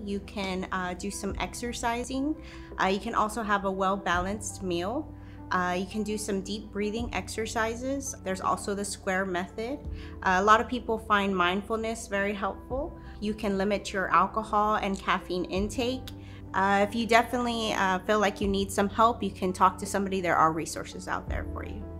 You can do some exercising. You can also have a well-balanced meal. You can do some deep breathing exercises. There's also the square method. A lot of people find mindfulness very helpful. You can limit your alcohol and caffeine intake. If you definitely feel like you need some help, you can talk to somebody. There are resources out there for you.